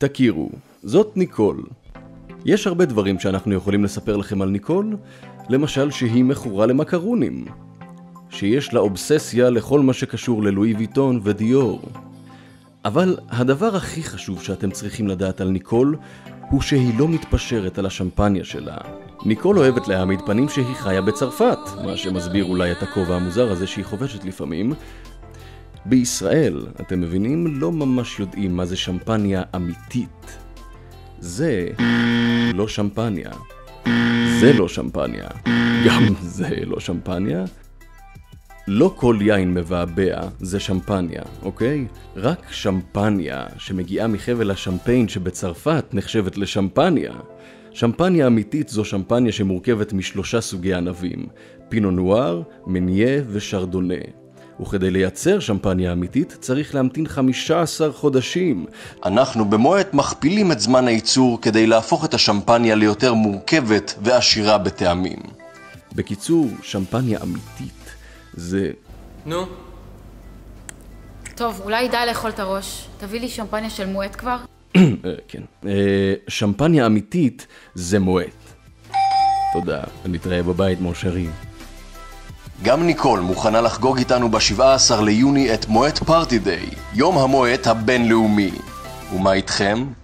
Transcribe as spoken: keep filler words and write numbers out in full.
תכירו, זאת ניקול. יש הרבה דברים שאנחנו יכולים לספר לכם על ניקול, למשל שהיא מכורה למקרונים, שיש לה אובססיה לכל מה שקשור ללואי ויטון ודיור. אבל הדבר הכי חשוב שאתם צריכים לדעת על ניקול, הוא שהיא לא מתפשרת על השמפניה שלה. ניקול אוהבת להעמיד פנים שהיא חיה בצרפת, מה שמסביר אולי את הכובע המוזר הזה שהיא חובשת לפעמים. בישראל, אתם מבינים, לא ממש יודעים מה זה שמפניה אמיתית. זה לא שמפניה. זה לא שמפניה. גם זה לא שמפניה. לא כל יין מבעבע זה שמפניה, אוקיי? רק שמפניה שמגיעה מחבל השמפיין שבצרפת נחשבת לשמפניה. שמפניה אמיתית זו שמפניה שמורכבת משלושה סוגי ענבים, פינו נואר, מניה ושרדונה. וכדי לייצר שמפניה אמיתית צריך להמתין חמישה עשר חודשים. אנחנו במועט מכפילים את זמן הייצור כדי להפוך את השמפניה ליותר מורכבת ועשירה בטעמים. בקיצור, שמפניה אמיתית זה... נו? טוב, אולי די לאכול את הראש. תביא לי שמפניה של מועט כבר? כן. שמפניה אמיתית זה מועט. תודה, נתראה בבית מושרי. גם ניקול מוכנה לחגוג איתנו ב-שבעה עשר ליוני את מועט פארטי דיי, יום המועט הבינלאומי. ומה איתכם?